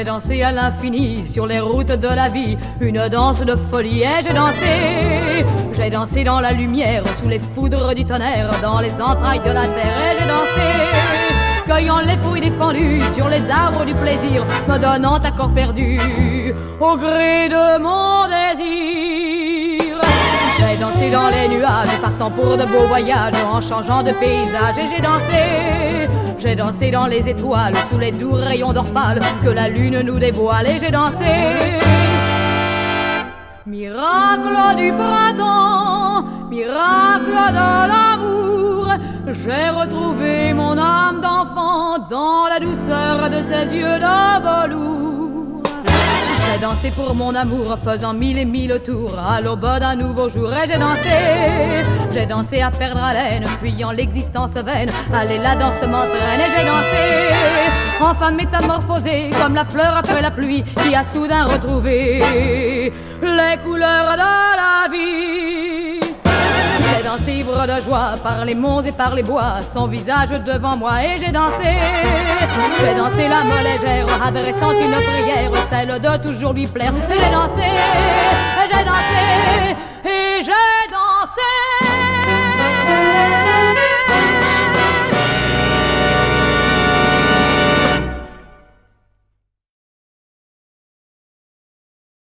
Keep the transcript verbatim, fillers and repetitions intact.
J'ai dansé à l'infini sur les routes de la vie, une danse de folie. Et j'ai dansé, j'ai dansé dans la lumière, sous les foudres du tonnerre, dans les entrailles de la terre. Et j'ai dansé, cueillant les fruits défendus sur les arbres du plaisir, me donnant un corps perdu au gré de mon désir. J'ai dansé dans les nuages, partant pour de beaux voyages, en changeant de paysage. Et j'ai dansé, j'ai dansé dans les étoiles, sous les doux rayons d'or pâle que la lune nous dévoile. Et j'ai dansé, miracle du printemps, miracle de l'amour, j'ai retrouvé mon âme d'enfant dans la douceur de ses yeux de velours. J'ai dansé pour mon amour, faisant mille et mille tours à l'aube d'un nouveau jour. Et j'ai dansé, j'ai dansé à perdre haleine, fuyant l'existence vaine. Allez, la danse m'entraîne. Et j'ai dansé, enfin métamorphosé, comme la fleur après la pluie, qui a soudain retrouvé les couleurs de la vie. J'ai dansé ivre de joie par les monts et par les bois, son visage devant moi. Et j'ai dansé, j'ai dansé l'âme légère, adressant une prière, celle de toujours lui plaire. Et j'ai dansé, j'ai dansé,